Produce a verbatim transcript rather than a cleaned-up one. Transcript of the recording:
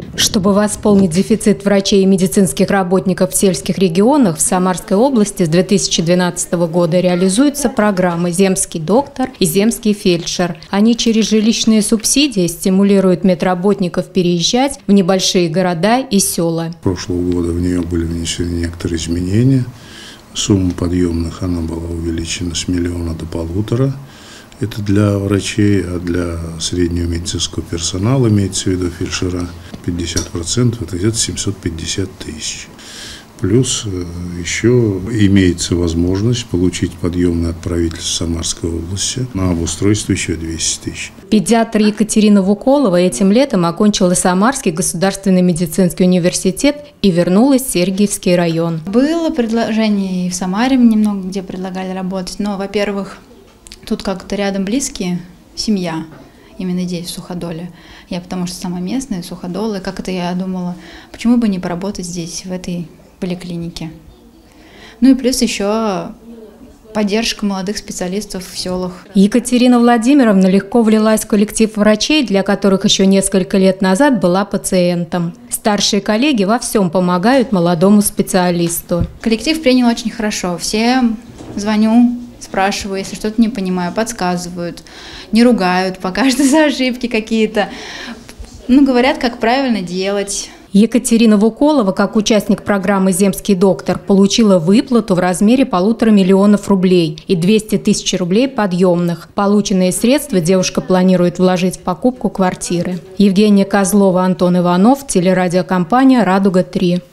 Чтобы восполнить дефицит врачей и медицинских работников в сельских регионах, в Самарской области с две тысячи двенадцатого года реализуются программы «Земский доктор» и «Земский фельдшер». Они через жилищные субсидии стимулируют медработников переезжать в небольшие города и села. Прошлого года в нее были внесены некоторые изменения. Сумма подъемных она была увеличена с миллиона до полутора. Это для врачей, а для среднего медицинского персонала, имеется в виду фельдшера, пятьдесят процентов, это где-то семьсот пятьдесят тысяч. Плюс еще имеется возможность получить подъемный от правительства Самарской области на обустройство еще двести тысяч. Педиатр Екатерина Вуколова этим летом окончила Самарский государственный медицинский университет и вернулась в Сергиевский район. Было предложение и в Самаре немного где предлагали работать, но, во-первых, тут как-то рядом близкие, семья, именно здесь, в Суходоле. Я потому что сама местная, Суходол, и как это я думала, почему бы не поработать здесь, в этой поликлинике. Ну и плюс еще поддержка молодых специалистов в селах. Екатерина Владимировна легко влилась в коллектив врачей, для которых еще несколько лет назад была пациентом. Старшие коллеги во всем помогают молодому специалисту. Коллектив принял очень хорошо. Всем звоню, спрашиваю, если что-то не понимаю, подсказывают, не ругают, покажут за ошибки какие-то. Ну, говорят, как правильно делать. Екатерина Вуколова, как участник программы «Земский доктор», получила выплату в размере полутора миллионов рублей и двести тысяч рублей подъемных. Полученные средства девушка планирует вложить в покупку квартиры. Евгения Козлова, Антон Иванов, телерадиокомпания «Радуга три».